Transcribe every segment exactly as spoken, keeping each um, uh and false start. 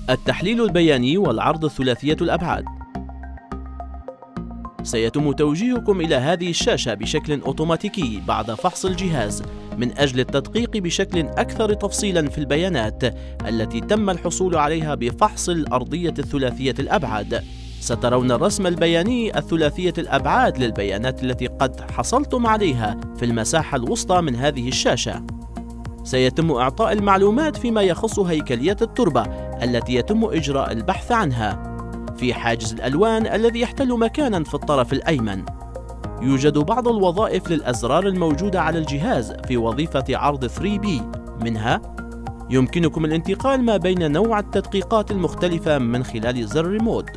التحليل البياني والعرض الثلاثية الأبعاد. سيتم توجيهكم إلى هذه الشاشة بشكل أوتوماتيكي بعد فحص الجهاز من أجل التدقيق بشكل أكثر تفصيلا في البيانات التي تم الحصول عليها بفحص الأرضية الثلاثية الأبعاد. سترون الرسم البياني الثلاثية الأبعاد للبيانات التي قد حصلتم عليها في المساحة الوسطى من هذه الشاشة. سيتم إعطاء المعلومات فيما يخص هيكلية التربة التي يتم إجراء البحث عنها في حاجز الألوان الذي يحتل مكانا في الطرف الأيمن. يوجد بعض الوظائف للأزرار الموجودة على الجهاز في وظيفة عرض ثري بي، منها يمكنكم الانتقال ما بين نوع التدقيقات المختلفة من خلال زر ريموت.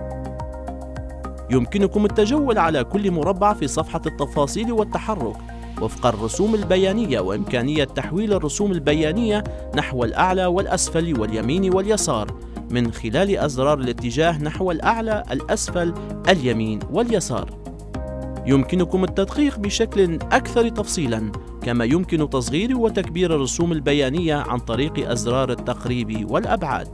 يمكنكم التجول على كل مربع في صفحة التفاصيل والتحرك وفق الرسوم البيانية، وإمكانية تحويل الرسوم البيانية نحو الأعلى والأسفل واليمين واليسار من خلال أزرار الاتجاه نحو الأعلى، الأسفل، اليمين واليسار. يمكنكم التدقيق بشكل أكثر تفصيلا، كما يمكن تصغير وتكبير الرسوم البيانية عن طريق أزرار التقريب والأبعاد.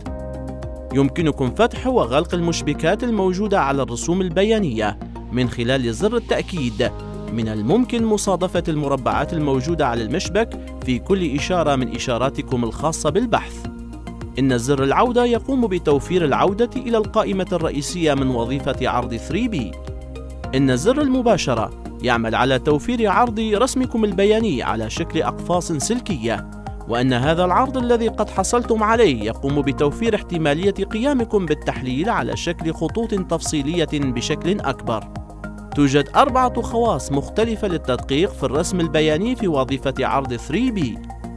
يمكنكم فتح وغلق المشبكات الموجودة على الرسوم البيانية من خلال زر التأكيد. من الممكن مصادفة المربعات الموجودة على المشبك في كل إشارة من إشاراتكم الخاصة بالبحث. إن زر العودة يقوم بتوفير العودة إلى القائمة الرئيسية من وظيفة عرض ثري بي. إن زر المباشرة يعمل على توفير عرض رسمكم البياني على شكل أقفاص سلكية، وأن هذا العرض الذي قد حصلتم عليه يقوم بتوفير احتمالية قيامكم بالتحليل على شكل خطوط تفصيلية بشكل أكبر. توجد أربعة خواص مختلفة للتدقيق في الرسم البياني في وظيفة عرض ثري بي.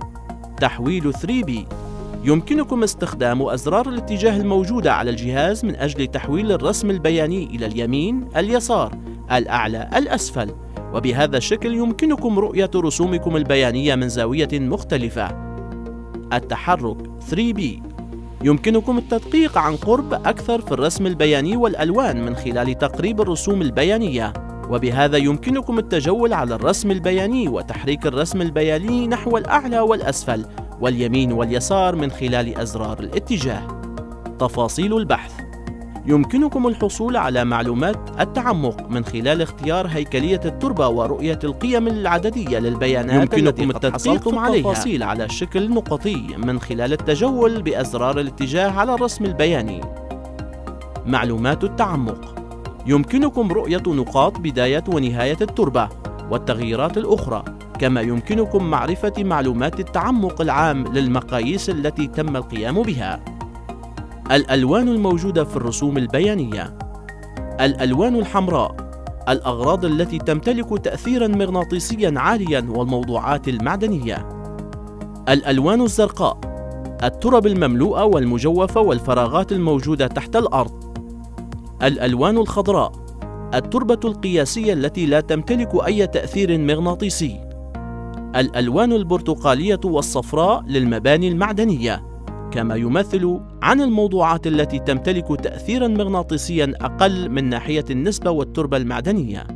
تحويل ثري بي: يمكنكم استخدام أزرار الاتجاه الموجودة على الجهاز من أجل تحويل الرسم البياني إلى اليمين، اليسار، الأعلى، الأسفل، وبهذا الشكل يمكنكم رؤية رسومكم البيانية من زاوية مختلفة. التحرك ثري بي: يمكنكم التدقيق عن قرب أكثر في الرسم البياني والألوان من خلال تقريب الرسوم البيانية، وبهذا يمكنكم التجول على الرسم البياني وتحريك الرسم البياني نحو الأعلى والأسفل واليمين واليسار من خلال أزرار الاتجاه. تفاصيل البحث: يمكنكم الحصول على معلومات التعمق من خلال اختيار هيكلية التربة ورؤية القيم العددية للبيانات. يمكنكم التدقيق على التفاصيل على شكل نقطي من خلال التجول بأزرار الاتجاه على الرسم البياني. معلومات التعمق: يمكنكم رؤية نقاط بداية ونهاية التربة والتغييرات الأخرى، كما يمكنكم معرفة معلومات التعمق العام للمقاييس التي تم القيام بها. الألوان الموجودة في الرسوم البيانية: الألوان الحمراء: الأغراض التي تمتلك تأثيرا مغناطيسيا عاليا والموضوعات المعدنية. الألوان الزرقاء: الترب المملوءة والمجوفة والفراغات الموجودة تحت الأرض. الألوان الخضراء: التربة القياسية التي لا تمتلك أي تأثير مغناطيسي. الألوان البرتقالية والصفراء للمباني المعدنية، كما يمثل عن الموضوعات التي تمتلك تأثيرا مغناطيسيا أقل من ناحية النسبة والتربة المعدنية.